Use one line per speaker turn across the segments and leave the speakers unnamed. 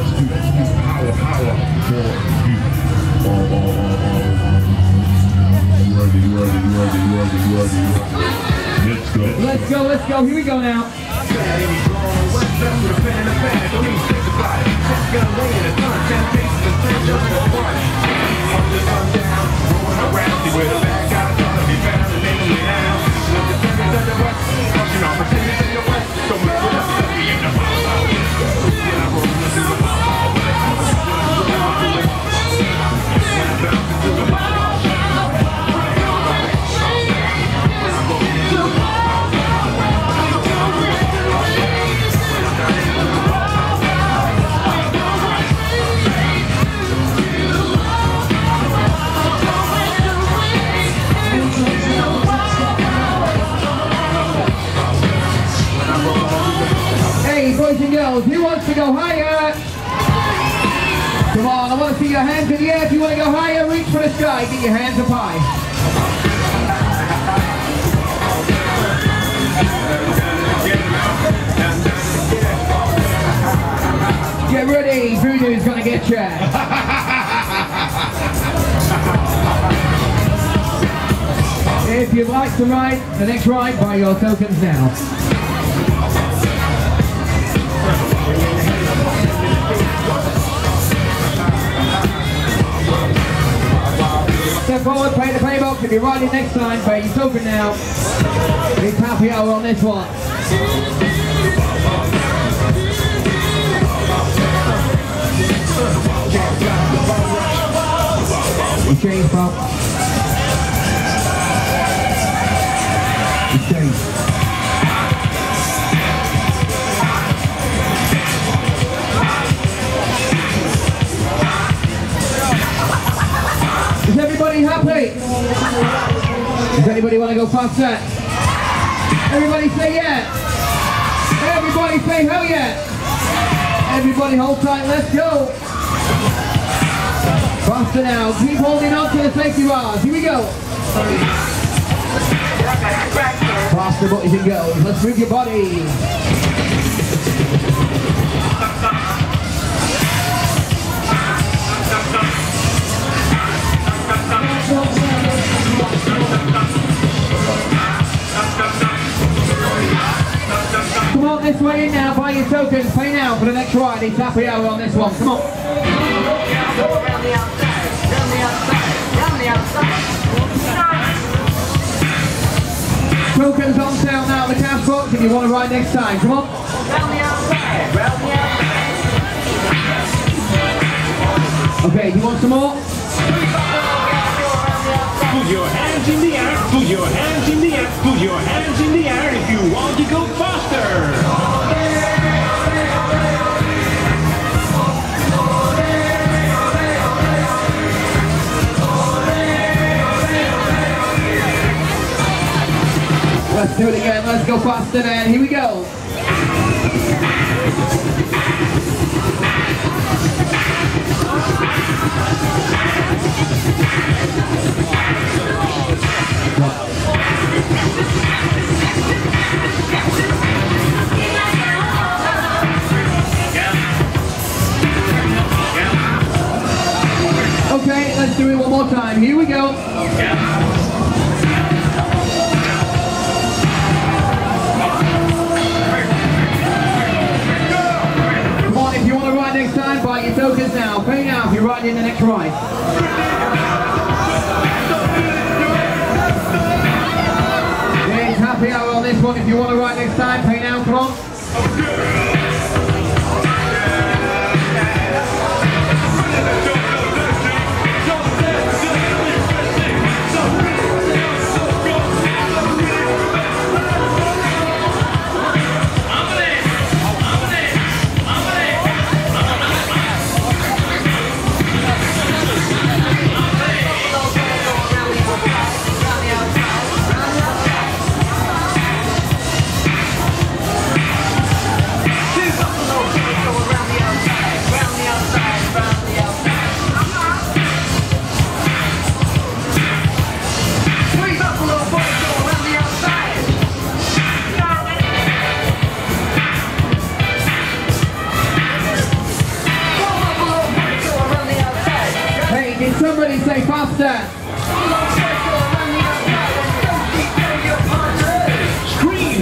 let's do power for you. Ready.
Let's go. Here we go now. Boys and girls, who wants to go higher? Come on, I want to see your hands in the air. If you want to go higher, reach for the sky. Get your hands up high. Get ready, Voodoo's gonna get you. If you'd like to ride the next ride, buy your tokens now. Step forward, pay the pay box. If you're riding next time, pay your token now. It's happy hour on this one. You change, bro. You change. Is everybody happy? Does anybody want to go faster? Everybody say yeah. Everybody say hell yeah. Everybody hold tight, let's go. Faster now, keep holding on to the safety bars. Here we go. Faster boys and girls, let's move your body. Come on this way in now, buy your tokens, pay now for the next ride. It's happy hour on this one, come on. Tokens on sale now at the cash box if you want to ride next time, come on. Okay, do you want some more?
Put your hands in the air, put your hands in the air, put your hands in the air if you want to go faster.
Let's do it again, let's go faster then, here we go. Okay, let's do it one more time. Here we go. Come on, if you want to ride next time, buy your tokens now. Pay now if you're riding the next ride. It's happy hour on this one. If you want to ride next time, pay now. Come on.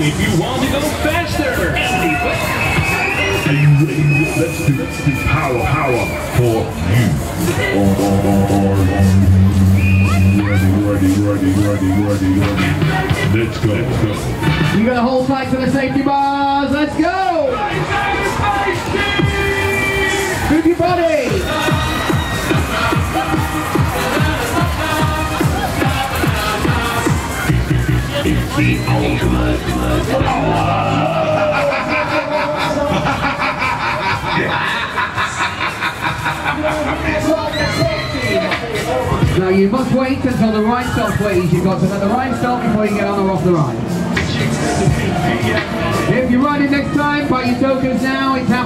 if you want to go faster.
Are you ready? Let's do power for you. Ready. Let's go.
You gotta hold tight to the safety bars. Let's go. Move your body.
It's the ultimate
Now you must wait until the ride stops, please. You've got to let the ride stop before you get on or off the ride. If you're riding next time, buy your tokens now. It's happening.